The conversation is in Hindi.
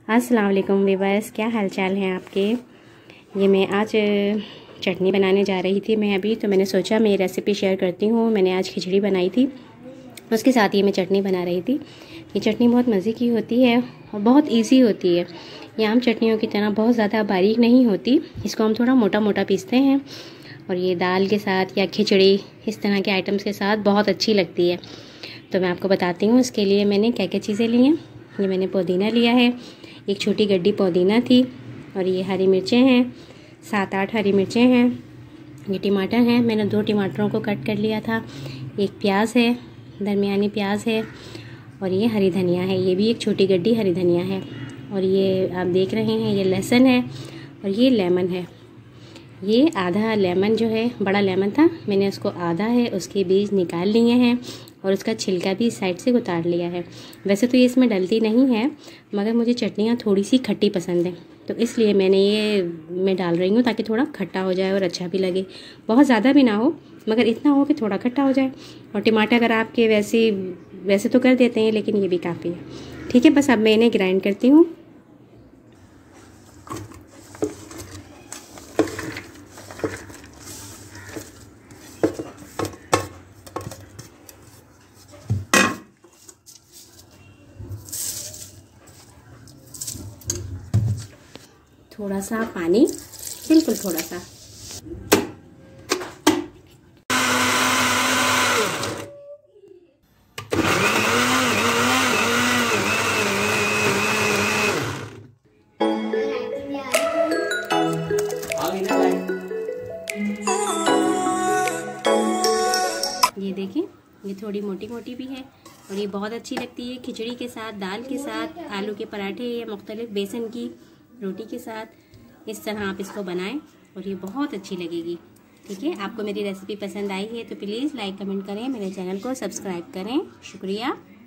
अस्सलाम वालेकुम वीवर्स, क्या हाल चाल हैं आपके। ये मैं आज चटनी बनाने जा रही थी। तो मैंने सोचा मैं रेसिपी शेयर करती हूँ। मैंने आज खिचड़ी बनाई थी, उसके साथ ही मैं चटनी बना रही थी। ये चटनी बहुत मज़े की होती है और बहुत इजी होती है। ये आम चटनियों की तरह बहुत ज़्यादा बारीक नहीं होती। इसको हम थोड़ा मोटा मोटा पीसते हैं और ये दाल के साथ या खिचड़ी इस तरह के आइटम्स के साथ बहुत अच्छी लगती है। तो मैं आपको बताती हूँ इसके लिए मैंने क्या क्या चीज़ें ली हैं। ये मैंने पुदीना लिया है, एक छोटी गड्डी पुदीना थी, और ये हरी मिर्चें हैं, 7-8 हरी मिर्चें हैं। ये टमाटर हैं, मैंने 2 टमाटरों को कट कर लिया था। एक प्याज है, दरमियानी प्याज है, और ये हरी धनिया है। ये भी एक छोटी गड्डी हरी धनिया है। और ये आप देख रहे हैं ये लहसुन है, और ये लेमन है। ये आधा लेमन जो है, बड़ा लेमन था, मैंने उसको आधा है उसके बीज निकाल लिए हैं और उसका छिलका भी साइड से उतार लिया है। वैसे तो ये इसमें डलती नहीं है, मगर मुझे चटनियाँ थोड़ी सी खट्टी पसंद है, तो इसलिए मैं डाल रही हूँ ताकि थोड़ा खट्टा हो जाए और अच्छा भी लगे। बहुत ज़्यादा भी ना हो, मगर इतना हो कि थोड़ा खट्टा हो जाए। और टमाटर अगर आपके वैसे तो कर देते हैं, लेकिन ये भी काफ़ी है। ठीक है, बस अब मैं इन्हें ग्राइंड करती हूँ। थोड़ा सा पानी, बिल्कुल थोड़ा सा। ये देखिए, ये थोड़ी मोटी मोटी भी है और ये बहुत अच्छी लगती है खिचड़ी के साथ, दाल के साथ, आलू के पराठे या मुख्तलिफ बेसन की रोटी के साथ। इस तरह आप इसको बनाएं और ये बहुत अच्छी लगेगी। ठीक है, आपको मेरी रेसिपी पसंद आई है तो प्लीज़ लाइक कमेंट करें, मेरे चैनल को सब्सक्राइब करें। शुक्रिया।